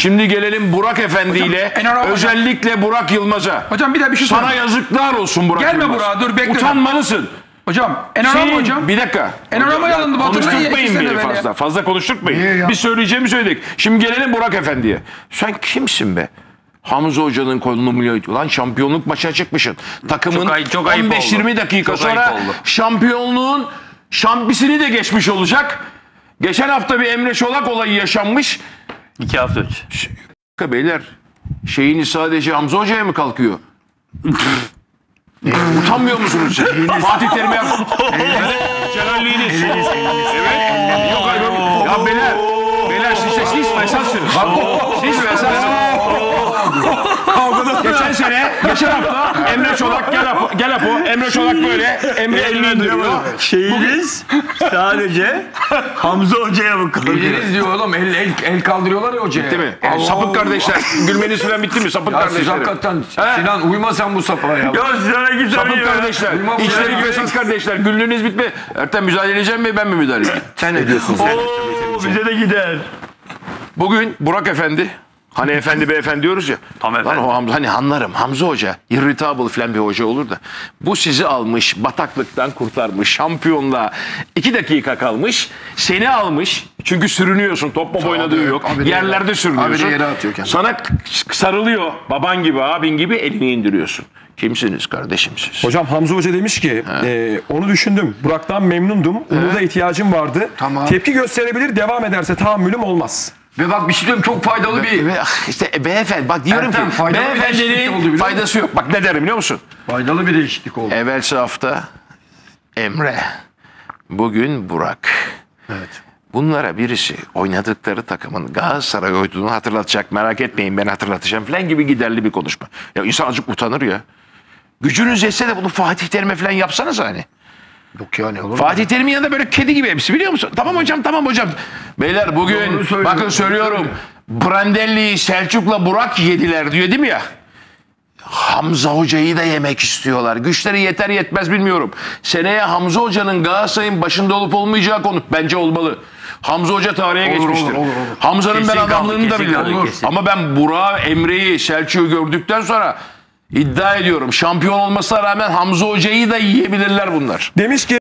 Şimdi gelelim Burak Efendi ile özellikle Burak Yılmaz'a. Hocam bir şey sana yazıklar olsun Burak Gelme Yılmaz. Burak'a, dur bekle. Utanmalısın. Hocam Enarama hocam. Bir dakika. Enarama alındı. Konuşturmayın beni fazla. Fazla konuşturmayın. Bir söyleyeceğimi söyledik. Şimdi gelelim Burak Efendi'ye. Sen kimsin be? Hamza Hoca'nın kolunu mu lan, şampiyonluk maçına çıkmışsın. Takımın 15-20 dakika sonra şampiyonluğun şampisini de geçmiş olacak. Geçen hafta bir Emre Çolak olayı yaşanmış. 2 hafta önce. Beyler, şeyini sadece Hamza Hoca'ya mı kalkıyor? Utanmıyor musunuz siz? Fatih Terim'e yap. Celalliniz. Evet. Yok hayır. Ya beyler siz fesatsınız. Siz fesatsınız. Geçen hafta Emre Çolak gel Apo. Emre Çolak böyle. Emre elini indiriyor. Şeyiniz sadece Hamza Hoca'ya mı kalıyor? Eliniz diyor oğlum. El kaldırıyorlar ya hocaya. Bitti mi? Sapık kardeşler. Gülmeniz falan bitti mi? Sapık kardeşler. Hakikaten Sinan uyma sen bu sapığa ya. Ya Sinan'a güzel Sapık kardeşler. İşleri fesat kardeşler. Güldüğünüz bitme. Ertem müdahale edeceğim mi, ben mi müdahale edeceğim? Sen ne diyorsun? Bize de gider. Bugün Burak Efendi, hani efendi beyefendi diyoruz ya. Tam efendi. Hani anlarım, Hamza Hoca irritable falan bir hoca olur da. Bu sizi almış, bataklıktan kurtarmış, şampiyonluğa 2 dakika kalmış. Seni almış, çünkü sürünüyorsun, top mop oynadığı yok. Yerlerde sürünüyorsun. Yere atıyor kendini. Sana sarılıyor, baban gibi, abin gibi, elini indiriyorsun. Kimsiniz kardeşim siz? Hocam Hamza Hoca demiş ki onu düşündüm. Burak'tan memnundum. Ona da ihtiyacım vardı. Tamam. Tepki gösterebilir, devam ederse tahammülüm olmaz. Ve bak bir şey diyorum, çok faydalı bir... İşte beyefendi, bak diyorum Ertem, ki faydalı bir değişiklik oldu, beyefendinin biliyor faydası yok. Bak ne derim biliyor musun? Faydalı bir değişiklik oldu. Evvelsi hafta Emre, bugün Burak. Evet. Bunlara birisi oynadıkları takımın Galatasaray olduğunu hatırlatacak. Merak etmeyin, ben hatırlatacağım falan gibi giderli bir konuşma. Ya insan azıcık utanır ya. Gücünüz yetse de bunu Fatih Terim'e falan yapsanız hani. Yok ya, ne olur. Fatih Terim'in yanında böyle kedi gibi hepsi, biliyor musun? Tamam hocam, tamam hocam. Beyler bugün bakın söylüyorum. Brandelli'yi Selçuk'la Burak yediler diyor değil mi ya? Hamza Hoca'yı da yemek istiyorlar. Güçleri yeter yetmez bilmiyorum. Seneye Hamza Hoca'nın Galatasaray'ın başında olup olmayacağı konu bence olmalı. Hamza Hoca tarihe geçmiştir. Hamza'nın ben adamlığını da biliyorum. Ama ben Burak'ı, Emre'yi, Selçuk'u gördükten sonra iddia ediyorum, şampiyon olmasına rağmen Hamza Hoca'yı da yiyebilirler bunlar. Demiş ki